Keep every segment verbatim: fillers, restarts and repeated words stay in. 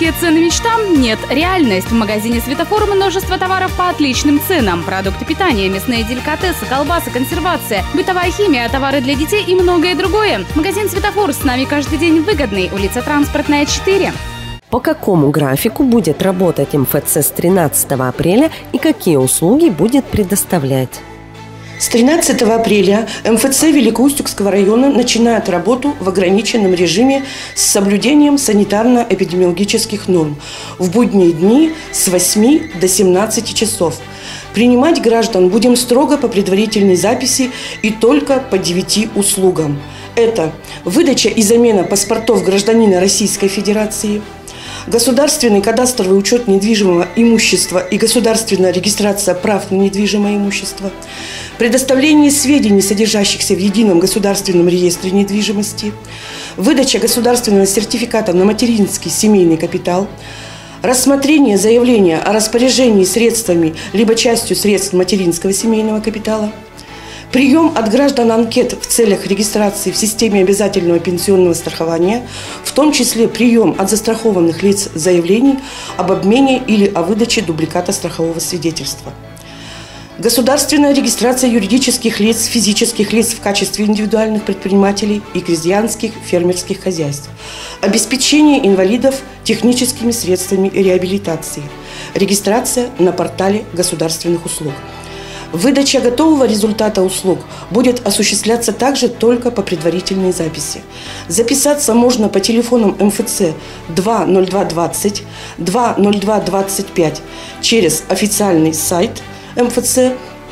Высокие цены мечтам? Нет, реальность. В магазине «Светофор» множество товаров по отличным ценам. Продукты питания, мясные деликатесы, колбасы, консервация, бытовая химия, товары для детей и многое другое. Магазин «Светофор» с нами каждый день выгодный. Улица Транспортная, четыре. По какому графику будет работать эм эф цэ с тринадцатого апреля и какие услуги будет предоставлять? С тринадцатого апреля эм эф цэ Великоустюгского района начинает работу в ограниченном режиме с соблюдением санитарно-эпидемиологических норм в будние дни с восьми до семнадцати часов. Принимать граждан будем строго по предварительной записи и только по девяти услугам. Это выдача и замена паспортов гражданина Российской Федерации, государственный кадастровый учет недвижимого имущества и государственная регистрация прав на недвижимое имущество, предоставление сведений, содержащихся в едином государственном реестре недвижимости, выдача государственного сертификата на материнский семейный капитал, рассмотрение заявления о распоряжении средствами либо частью средств материнского семейного капитала, прием от граждан анкет в целях регистрации в системе обязательного пенсионного страхования, в том числе прием от застрахованных лиц заявлений об обмене или о выдаче дубликата страхового свидетельства. Государственная регистрация юридических лиц, физических лиц в качестве индивидуальных предпринимателей и крестьянских фермерских хозяйств. Обеспечение инвалидов техническими средствами реабилитации. Регистрация на портале государственных услуг. Выдача готового результата услуг будет осуществляться также только по предварительной записи. Записаться можно по телефонам эм эф цэ два ноль два двадцать, два ноль два двадцать пять через официальный сайт эм эф цэ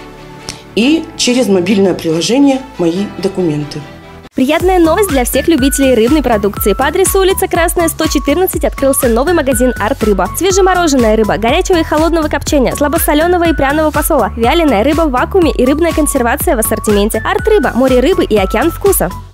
и через мобильное приложение «Мои документы». Приятная новость для всех любителей рыбной продукции. По адресу улица Красная, сто четырнадцать открылся новый магазин «Арт-рыба». Свежемороженая рыба, горячего и холодного копчения, слабосоленого и пряного посола, вяленая рыба в вакууме и рыбная консервация в ассортименте. «Арт-рыба» – море рыбы и океан вкуса.